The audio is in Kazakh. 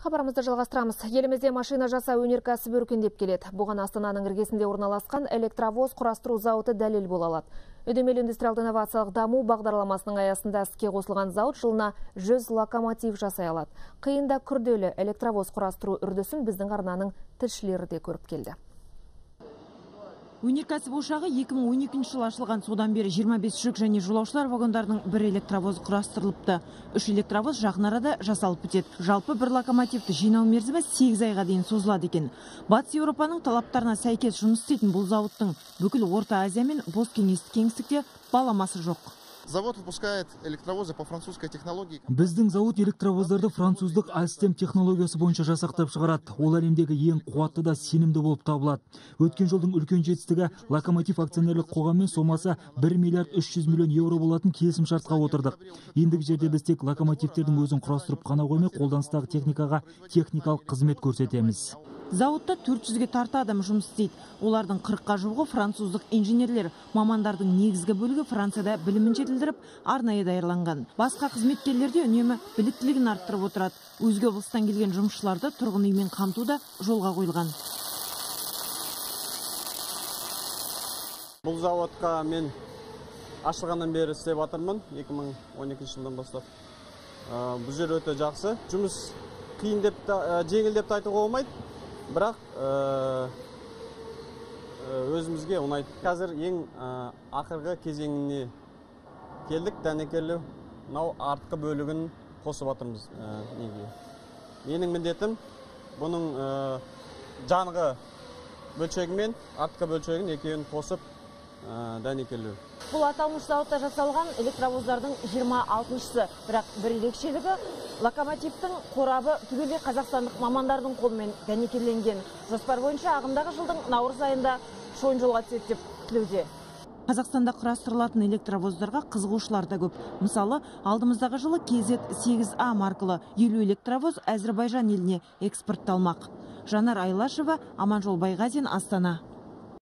Хабарымызды жалғастырамыз. Елімізде машина жасау өнеркәсібі өркендеп келеді. Бұған Астананың іргесінде орналасқан электровоз құрастыру зауыты дәлел бола алады. Үдемелі индустриалды инновациялық даму бағдарламасының аясында іске қосылған зауыт жылына 100 локомотив жасай алады. Қиында күрделі электровоз құрастыру үрдісін біздің арнаның тілшілері де көріп келді. Өнеркәсіп ошағы 2012 жылы ашылған, содан бері 25 жүк және жолаушылар вагондарының бір электровоз құрастырылыпты. 3 электровоз жақын арада жасалып бітеді. Жалпы бір локомотивті жинау мерзімі 8 айға дейін созылады екен. Батыс Еуропаның талаптарына сәйкес жұмыс істейтін бұл зауыттың бүкіл Орта Азия мен посткеңестік кеңістікте баламасы жоқ. Завод выпускает электровозы по французской технологии. Біздің зауыт электровоздарды француздық Alstom технологиясы бойынша жасақтап шығарады. Ол әлемдегі ең қуатты да сенімді болып табылады. Өткен жылдың үлкен жетістігі локомотив акционерлік қоғаммен сомасы 1 миллиард 300 миллион еуро болатын келісім шартқа отырдық. Ендігі жерде біз тек локомотивтердің өзін құрастырып қана қоймай, қолданыстағы техникаға техникалық қызмет көрсетеміз. Зауытта 400-ге тарта адам жұмыс істейді. Олардың 40-қа жуығы француздық инженерлер. Мамандардың негізгі бөлігі Францияда білімін жетілдіріп, арнайы даярланған. Басқа қызметкерлерде үнемі біліктілігін арттырып отырады. Өзге облыстан келген жұмысшыларды тұрғын үймен қамтуда жолға қойылған. Бұл зауытқа мен ашылғаннан бері істеп жатырмын, 2012 жылдан бастап. Бұл жер өте жақсы. Жұмыс қиын деп, жеңіл деп айтуға болмайды. Бірақ өзімізге ұнайды. Қазір ең ақырғы кезеңіне келдік, дәнекерлеу. Мынау артқы бөлігін қосып жатырмыз. Менің міндетім бұның жанғы бөлшегі мен артқы бөлшегін екеуін қосып дәнекерлеу. Бұл аталмыш зауытта жасалған электровоздардың 26-сы. Бірақ бір ерекшелігі локомотивтің қорабы түгелдей қазақстандық мамандардың қолымен дәнекерленген. Жоспар бойынша ағымдағы жылдың наурыз айында шойын жолға түседі деп күтілуде. Қазақстанда құрастырылатын электровоздарға қызығушылар да көп. Мысалы, алдымыздағы жылы KZ8A маркалы 50 электровоз Әзірбайжан еліне экспортталмақ. Жанар Айлашева, Аманжол Байғазин, Астана.